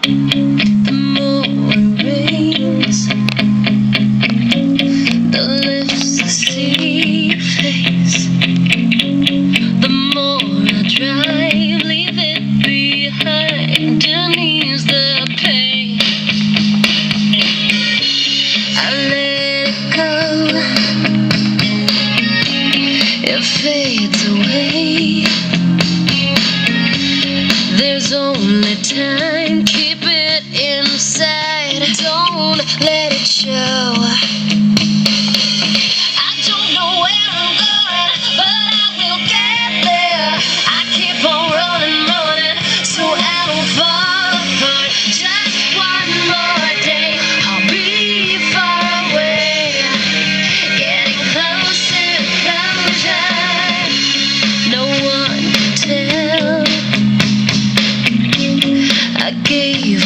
The more it rains, the less I see your face. The more I drive, leave it behind and ease the pain. I let it go, it fades away. There's only time, keep it inside, don't let it show. I don't know where I'm going, but I will get there. I keep on running, so I don't fall apart. Just one more day, I'll be far away, getting closer, closer. No one can tell. I gave